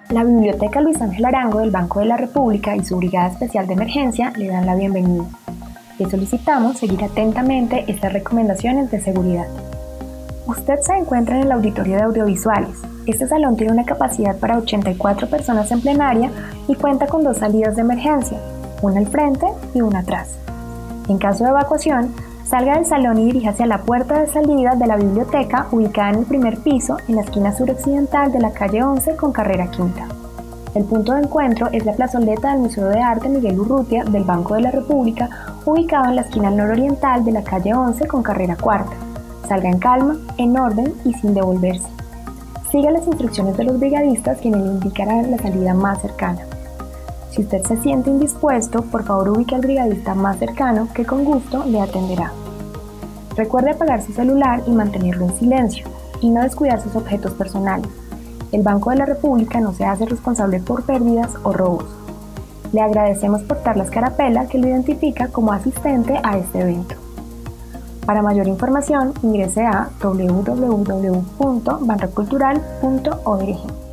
La Biblioteca Luis Ángel Arango del Banco de la República y su Brigada Especial de Emergencia le dan la bienvenida. Le solicitamos seguir atentamente estas recomendaciones de seguridad. Usted se encuentra en el auditorio de audiovisuales. Este salón tiene una capacidad para 84 personas en plenaria y cuenta con 2 salidas de emergencia, una al frente y una atrás. En caso de evacuación, salga del salón y dirija hacia la puerta de salida de la biblioteca ubicada en el primer piso en la esquina suroccidental de la calle 11 con carrera quinta. El punto de encuentro es la plazoleta del Museo de Arte Miguel Urrutia del Banco de la República, ubicado en la esquina nororiental de la calle 11 con carrera cuarta. Salga en calma, en orden y sin devolverse. Siga las instrucciones de los brigadistas quienes le indicarán la salida más cercana. Si usted se siente indispuesto, por favor ubique al brigadista más cercano que con gusto le atenderá. Recuerde apagar su celular y mantenerlo en silencio, y no descuidar sus objetos personales. El Banco de la República no se hace responsable por pérdidas o robos. Le agradecemos portar la escarapela que lo identifica como asistente a este evento. Para mayor información, ingrese a www.banrecultural.org.